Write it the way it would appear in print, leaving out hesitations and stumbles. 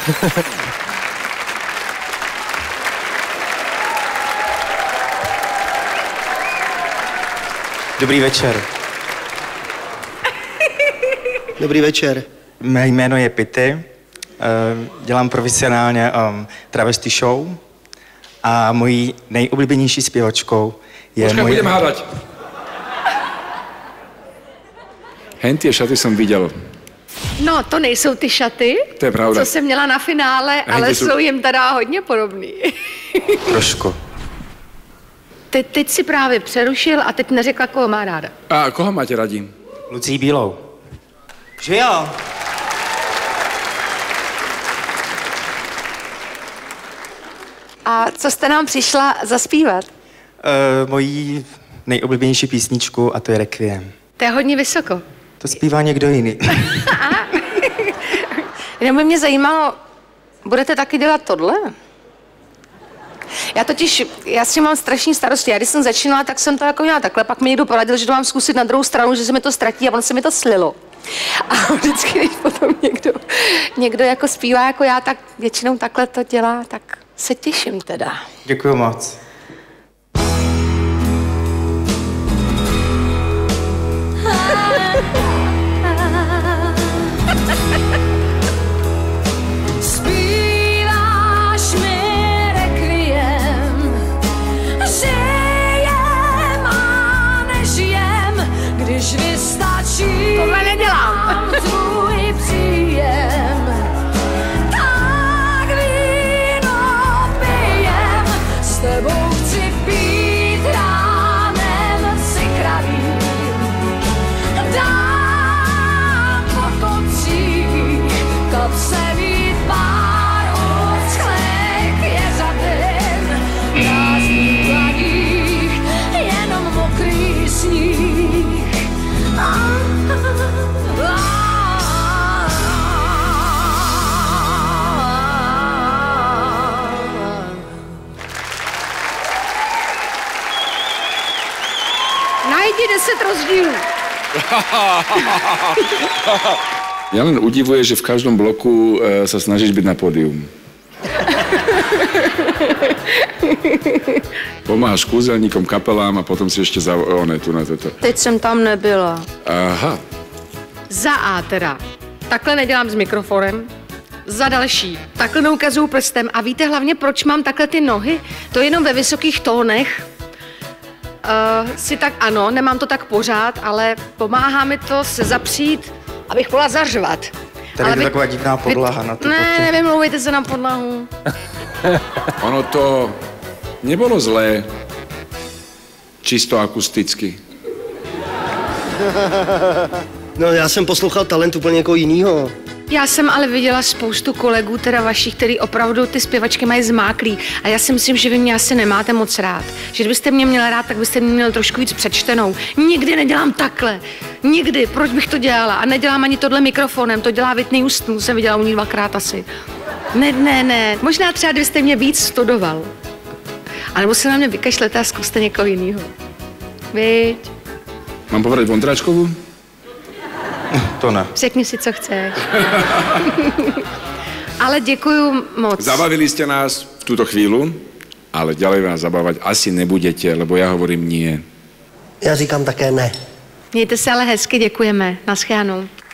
Dobrý večer. Dobrý večer. Mé jméno je Pity. Dělám profesionálně travesty show a mojí nejoblíbenější zpěvačkou je Počkaj, budem hádať. Hentie šaty jsem viděl. No, to nejsou ty šaty, to je pravda, co jsem měla na finále, ale jsou jim teda hodně podobný. Trošku. Teď si právě přerušil a teď neřekla, koho má ráda. A koho máte radí? Lucii Bílou. Že jo? A co jste nám přišla zaspívat? Mojí nejoblíbenější písničku a to je Requiem. To je hodně vysoko. To zpívá někdo jiný. Jenom by mě zajímalo, budete taky dělat tohle? Já s tím mám strašný starosti. Já když jsem začínala, tak jsem to jako měla takhle, pak mi někdo poradil, že to mám zkusit na druhou stranu, že se mi to ztratí a ono se mi to slilo. A vždycky, když potom někdo jako zpívá jako já, tak většinou takhle to dělá, tak se těším teda. Děkuju moc. Tohle nedělám. Tvůj příjem, tak víno pijem, s tebou chci pít ránem si kravím. Dám po kocích, kapse vít pár oschlek je za den. Nás výkladích jenom mokrý sníh. Najdi 10 rozdílů. Mňa len udivuje, že v každom bloku sa snažíš byť na pódium. Pomáhaš kúzelníkom, kapelám a potom si ešte za tu na toto. Teď jsem tam nebyla. Aha. Za A teda. Takhle nedělám s mikrofonem. Za další. Takhle neukazuju prstem. A víte hlavně, proč mám takhle ty nohy? To jenom ve vysokých tónech. Si tak ano, nemám to tak pořád, ale pomáhá mi to se zapřít, abych mohla zařvat. Tady je taková divná podlaha na tu Ne, nevymlouvejte se na podlahu. Ono to nebolo zlé, čisto akusticky. No, já jsem poslouchal talent úplně někoho jinýho. Já jsem ale viděla spoustu kolegů, teda vašich, který opravdu ty zpěvačky mají zmáklý. A já si myslím, že vy mě asi nemáte moc rád. Že kdybyste mě měla rád, tak byste mě měl trošku víc přečtenou. Nikdy nedělám takhle. Nikdy. Proč bych to dělala? A nedělám ani tohle mikrofonem. To dělá Whitney Houston. Jsem viděla u ní 2krát asi. Ne. Možná třeba, kdybyste mě víc studoval. A nebo se na mě vykašlete a zkuste někoho jinýho. Viď? Mám povedať Vondráčkovú? To ne. Řekni si, co chceš. Ale děkuju moc. Zabavili ste nás v túto chvíľu, ale ďalej vás zabávať asi nebudete, lebo ja hovorím nie. Já říkám také ne. Mějte se ale hezky, děkujeme. Naschledanou.